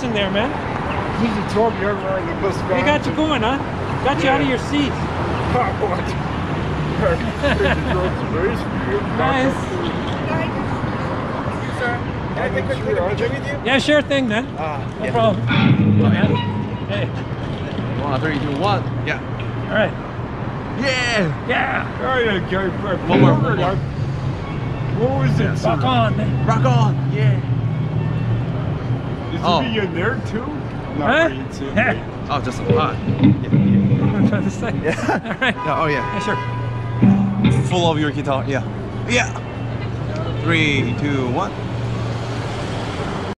racing there, man. He told me everywhere the bus They got you going, huh? Got you out of your seat. Nice. Sir, can I take a picture with you? Yeah, sure thing, man. No problem. Hey. 1, 3, 2, 1. Yeah. All right. Yeah. Yeah. Oh, yeah, go for it. One more. What was it? Rock on, man. Rock on. Yeah. Is Oh. it in there too? No, Huh? it's in Yeah. there. Oh, just a pot. I'm trying to say. Yeah. All right. Yeah. Oh, yeah. Yeah, sure. Full of your guitar. Yeah. Yeah. 3, 2, 1.